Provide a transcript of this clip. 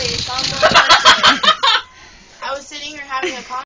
estábamos. I was sitting here having a conversation.